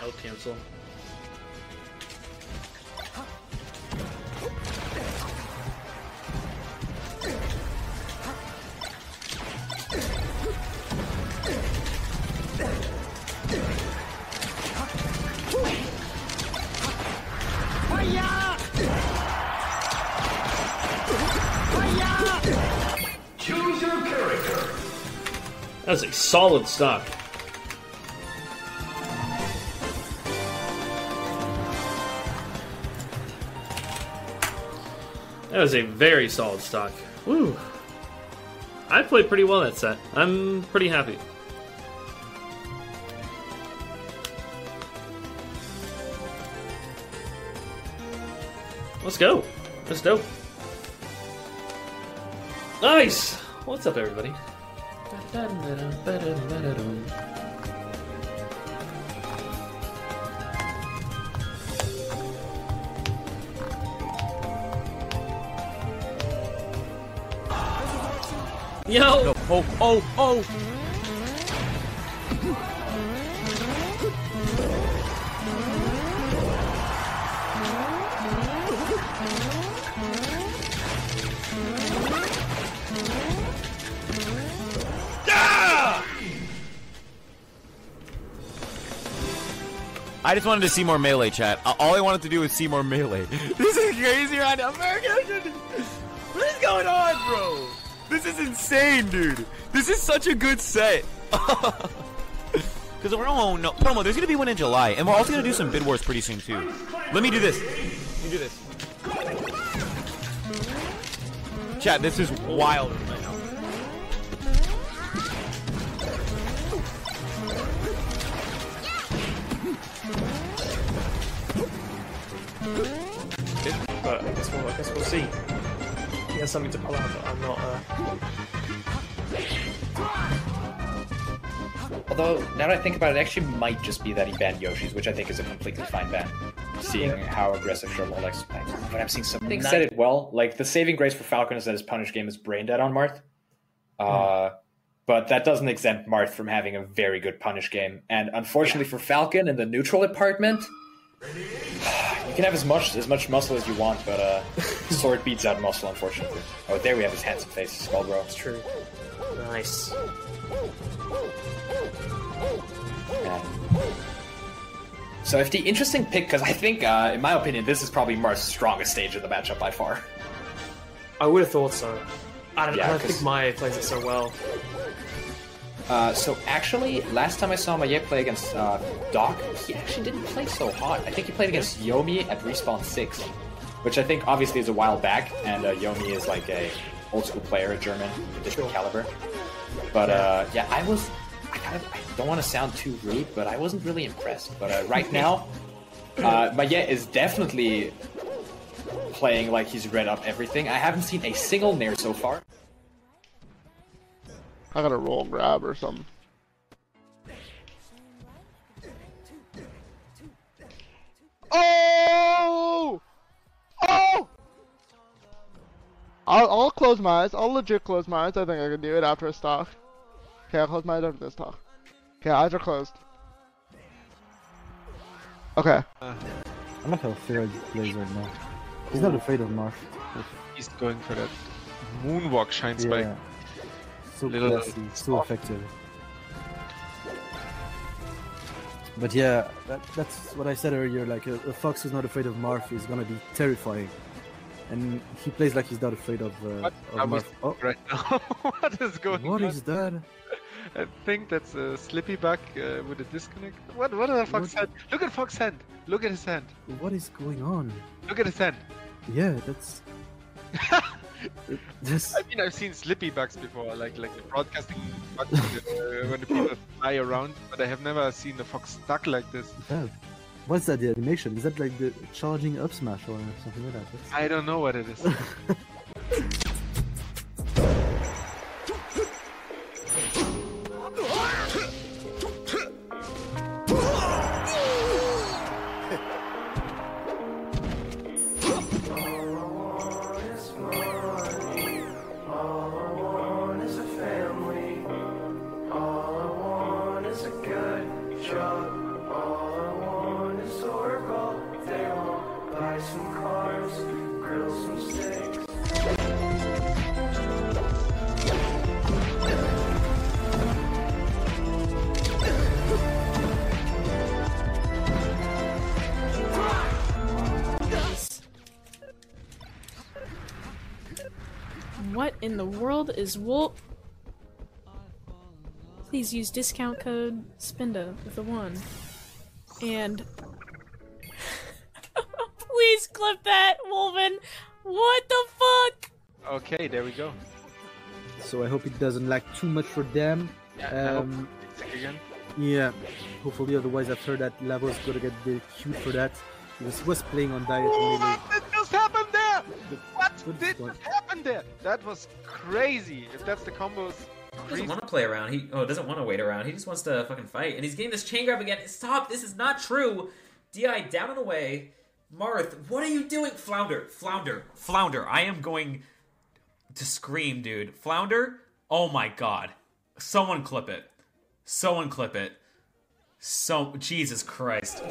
I'll cancel. Choose your character. That was a solid stock. That was a very solid stock. Woo! I played pretty well that set. I'm pretty happy. Let's go. That's dope. Nice! What's up, everybody? Yo! No, oh! I just wanted to see more melee, chat. All I wanted to do was see more melee. This is crazy right now. What is going on, bro? This is insane, dude. This is such a good set. Because promo, there's going to be one in July. And we're also going to do some bid wars pretty soon, too. Let me do this. Let me do this. Chat, this is wild right now. But I guess we'll see. He has something to pull out, but I'm not. Although, now that I think about it, it actually might just be that he banned Yoshi's, which I think is a completely fine ban, seeing how aggressive Sherlock likes to play. But I've seen some things said it well. Like, the saving grace for Falcon is that his punish game is brain dead on Marth. But that doesn't exempt Marth from having a very good punish game. And unfortunately for Falcon in the neutral department, you can have as much muscle as you want, but sword beats out muscle, unfortunately. Oh, there we have his handsome face, Skullbro. It's true. Nice. So if the interesting pick, because I think, in my opinion, this is probably Marth's strongest stage of the matchup by far. I would have thought so. I don't think Maya plays it so well. So actually, last time I saw Maya play against Doc, he actually didn't play so hot. I think he played against Yomi at Respawn 6, which I think obviously is a while back, and Yomi is like a old school player, a German, a different caliber. But yeah, I don't want to sound too rude, but I wasn't really impressed. But right now, Maya is definitely playing like he's read up everything. I haven't seen a single nair so far. I gotta roll grab or something. Oh! Oh! I'll close my eyes. I'll legit close my eyes. I think I can do it after a stock. Okay, I'll close my eyes after this talk. Okay, eyes are closed. Okay. I like how Fira plays right now. He's not afraid of Marth. He's going for that moonwalk shine spike. Yeah. So classy, so effective. But yeah, that's what I said earlier, like a fox who's not afraid of Marth is gonna be terrifying. And he plays like he's not afraid of Marth. Oh. Right now. What is going on? What is that? I think that's a slippy bug with a disconnect. What is a fox hand? Look at fox hand. Look at his hand. What is going on? Look at his hand. Yeah, that's... I mean, I've seen slippy bugs before, like the broadcasting bugs when the people fly around, but I have never seen the fox stuck like this. Yeah. What's that, the animation? Is that like the charging up smash or something like that? I don't know what it is. some cars, grill some steaks. What in the world is Wolf? Please use discount code SPINDA with a 1. And please clip that, Wolven. What the fuck? Okay, there we go. So I hope it doesn't lag too much for them. Again. Yeah, hopefully, otherwise I've heard that Lavo's gonna get very cute for that. He was playing on diet mainly. What did just happen there? What What did is just happen there? That was crazy. If that's the combos. He doesn't want to play around. He doesn't want to wait around. He just wants to fucking fight. And he's getting this chain grab again. Stop! This is not true. Di down and away. Marth, what are you doing? Flounder. I am going to scream, dude. Flounder. Oh my god. Someone clip it. Jesus Christ.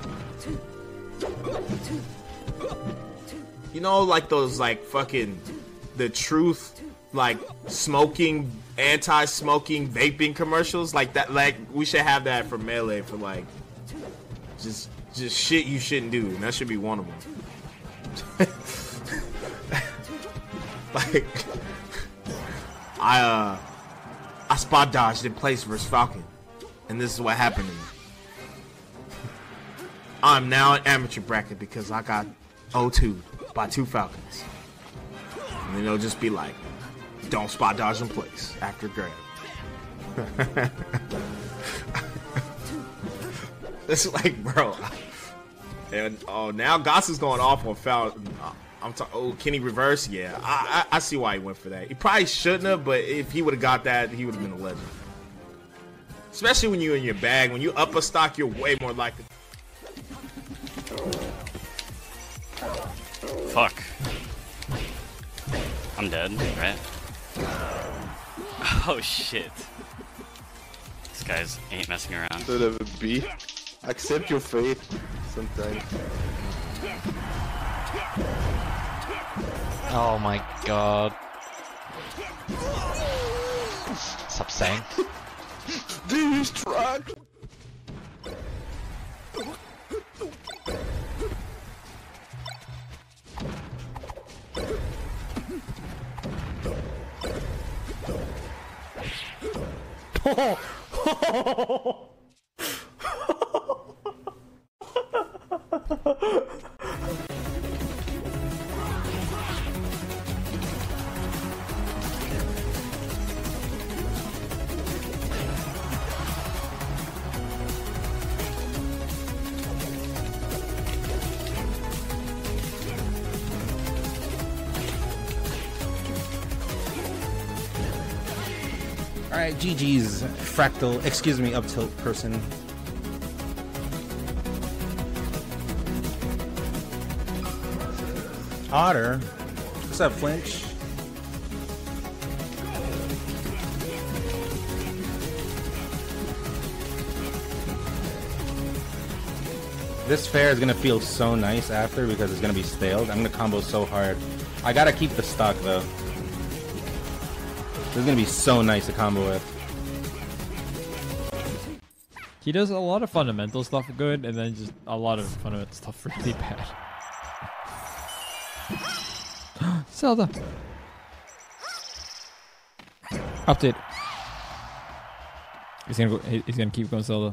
You know, like those, like, fucking, the truth, like, smoking, anti-smoking, vaping commercials? Like, that, like, we should have that for Melee for, like, just shit you shouldn't do. And that should be one of them. Like, I spot dodged in place versus Falcon. And this is what happened to me. I'm now an amateur bracket because I got 0-2'd by 2 Falcons. And then it'll just be like, don't spot dodge in place after grab. It's like, bro. And now Goss is going off on Falcon. I'm talking. Oh, Kenny reverse? Yeah, I see why he went for that. He probably shouldn't have, but if he would have got that, he would have been a legend. Especially when you're in your bag. When you up a stock, you're way more likely. Fuck. I'm dead, right? Oh shit. These guys ain't messing around. Sort of a B. Accept your fate sometimes. Oh my god. Stop saying. These truck. Alright, GG's fractal, excuse me, up tilt person. Otter. What's up, Flinch? This fair is gonna feel so nice after because it's gonna be staled. I'm gonna combo so hard. I gotta keep the stock though. This is gonna be so nice to combo with. He does a lot of fundamental stuff good, and then just a lot of fundamental stuff really bad. Zelda. Update. He's gonna go. He's gonna keep going Zelda.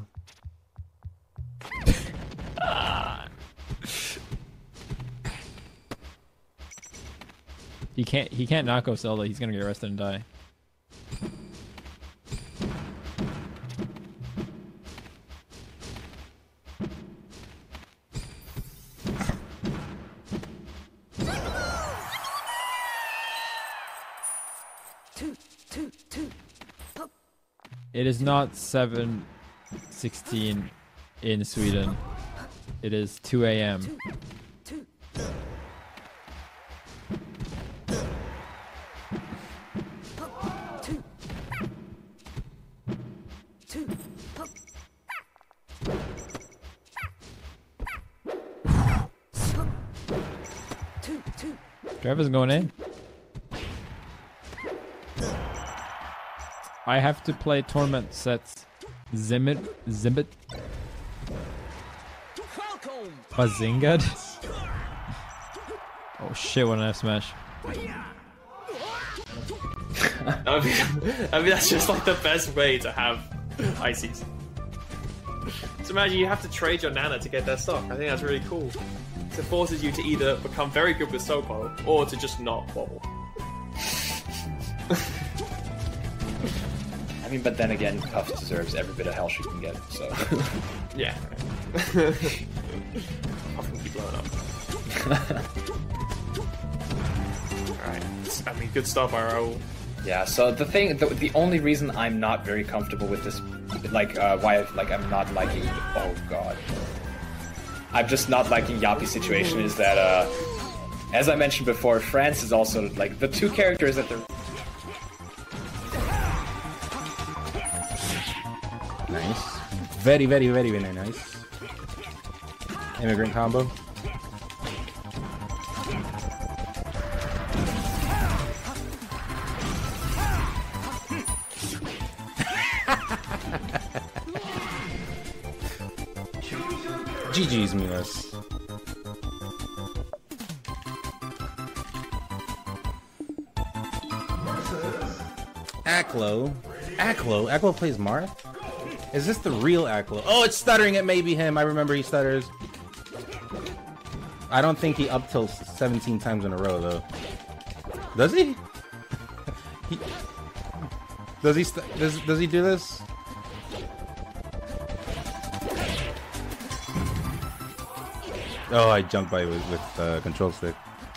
He can't not go Zelda. He's gonna get arrested and die. It is not 7:16 in Sweden. It is 2 a.m. Trevor's going in. I have to play Torment sets. Zimbit. Bazingad. Oh shit, what an F smash. I mean, that's just like the best way to have ICs. So imagine you have to trade your Nana to get their stock. I think that's really cool. It forces you to either become very good with Soko or to just not wobble. I mean, but then again, Puff deserves every bit of hell she can get, so... Yeah. Puff can keep blowing up. Alright. I mean, good stuff, RO. Yeah, so the only reason I'm not very comfortable with this, why I'm not liking, oh god. I'm just not liking Yappy's situation is that, as I mentioned before, France is also, like, the two characters that they're... Nice. Very, very, very, very nice. Immigrant combo. GG's, Milas. Aklo plays Marth? Is this the real Aklo? Oh, it's stuttering. It may be him. I remember he stutters. I don't think he up tilts 17 times in a row, though. Does he? Does he do this? Oh, I jumped by with control stick.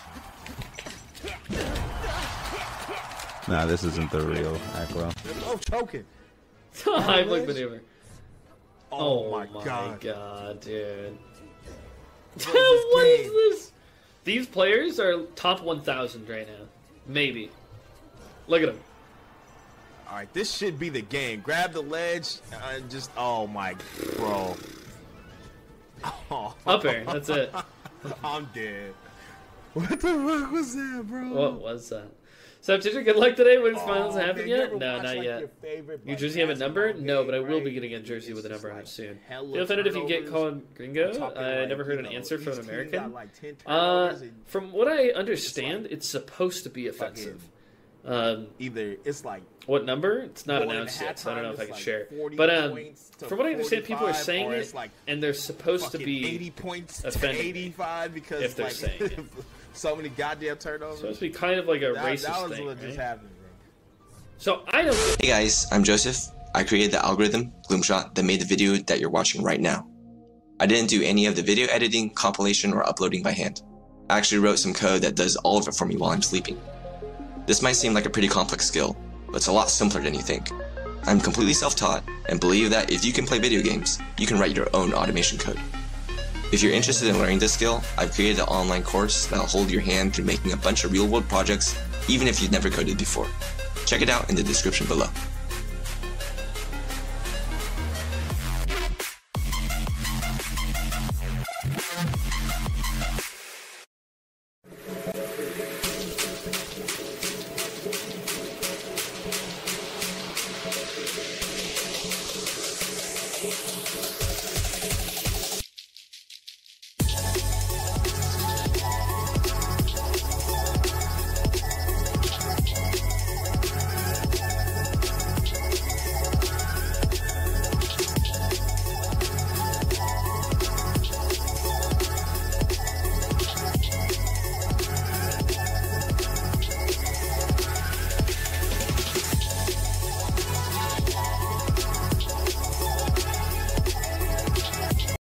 Nah, this isn't the real Aklo. Oh, choking. High flick maneuver. Oh my god, dude. What is this? These players are top 1,000 right now. Maybe. Look at them. Alright, this should be the game. Grab the ledge and just, oh my, bro. Oh. Up air, that's it. I'm dead. What the fuck was that, bro? What was that? So, Ginger, good luck today. When finals happen yet? No, not yet. Your jersey have a number? No, but I will be getting a jersey with a number on it soon. Feel offended if you get called gringo? I never heard an answer from an American. From what I understand, it's supposed to be offensive. Either it's like what number? It's not announced yet, so I don't know if I can share. But from what I understand, people are saying it, and they're supposed to be 80 points offended 85 because if they're saying it. So many goddamn turnovers. So it's supposed to be kind of like a racist thing, what just happened, bro. So I don't. Hey guys, I'm Joseph. I created the algorithm, Gloomshot, that made the video that you're watching right now. I didn't do any of the video editing, compilation, or uploading by hand. I actually wrote some code that does all of it for me while I'm sleeping. This might seem like a pretty complex skill, but it's a lot simpler than you think. I'm completely self-taught and believe that if you can play video games, you can write your own automation code. If you're interested in learning this skill, I've created an online course that'll hold your hand through making a bunch of real-world projects, even if you've never coded before. Check it out in the description below.